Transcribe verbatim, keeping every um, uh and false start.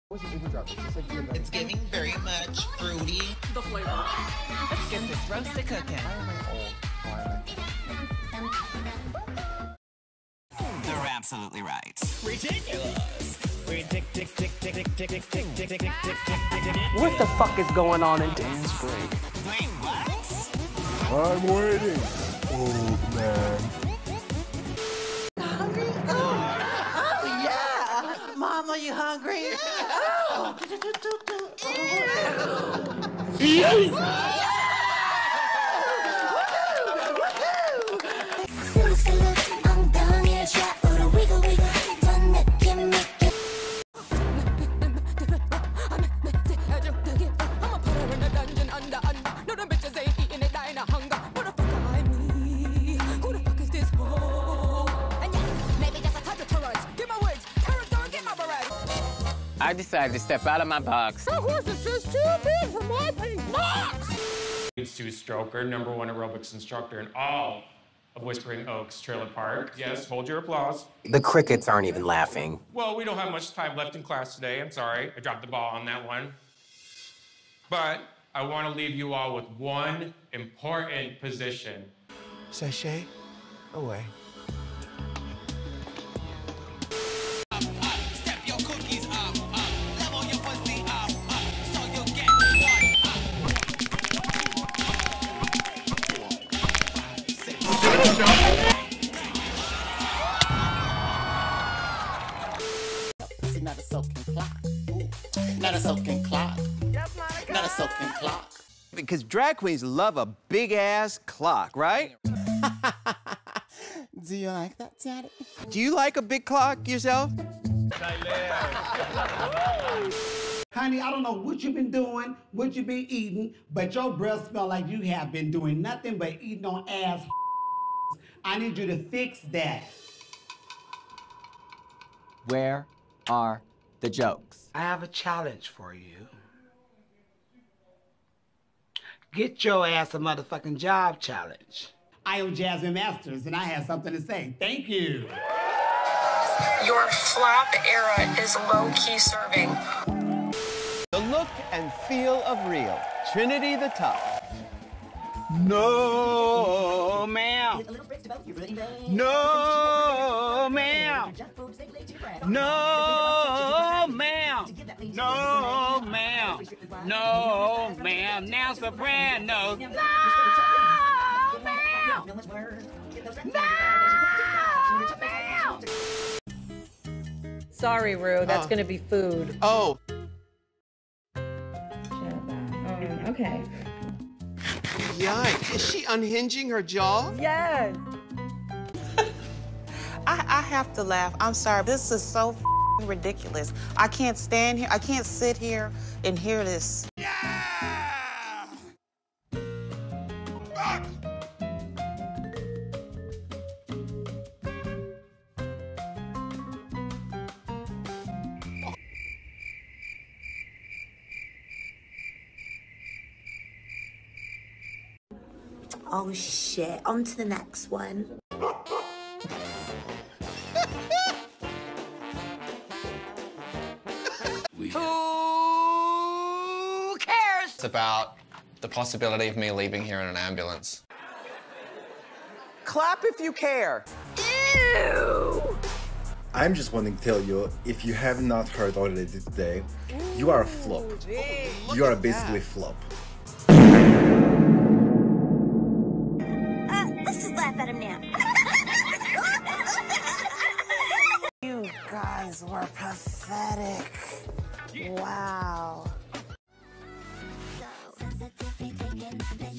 What's the Uber drop? It's, like the it's giving very much fruity. The flavor. Let's get this roasted cooking. Why am I old? Why am I? They're absolutely right. Ridiculous. What the fuck is going on in dance break? Wait, what? I'm waiting, old man. Hungry? Oh, oh yeah. Mom, are you hungry? Oh. I decided to step out of my box. That horse is just too big for my pink box! Stu Stroker, number one aerobics instructor in all of Whispering Oaks Trailer Park. Yes, hold your applause. The crickets aren't even laughing. Well, we don't have much time left in class today. I'm sorry, I dropped the ball on that one. But I want to leave you all with one important position. Sashay away. Not a soaking clock. Ooh. Not a soaking clock. Yes, Monica. Not a soaking clock. Because drag queens love a big-ass clock, right? Do you like that, Daddy? Do you like a big clock yourself? Honey, I don't know what you've been doing, what you've been eating, but your breath smell like you have been doing nothing but eating on ass. I need you to fix that. Where are the jokes? I have a challenge for you. Get your ass a motherfucking job challenge. I am Jasmine Masters, and I have something to say. Thank you. Your flop era is low-key serving. The look and feel of real. Trinity the Top. No, ma'am. No, ma'am. No, ma'am. No, ma'am. No, ma'am. Now Soprano. No, ma'am. No, ma'am. Sorry, Rue. That's Uh, gonna be food. Oh. Um, okay. Yikes. Is she unhinging her jaw? Yes. I, I have to laugh. I'm sorry. This is so f***ing ridiculous. I can't stand here. I can't sit here and hear this. Yeah! Oh shit, on to the next one. Who cares? It's about the possibility of me leaving here in an ambulance. Clap if you care. Ew! I'm just wanting to tell you, if you have not heard already today, you are a flop. You are basically a flop. Let's just laugh at him now. You guys were pathetic. Wow. So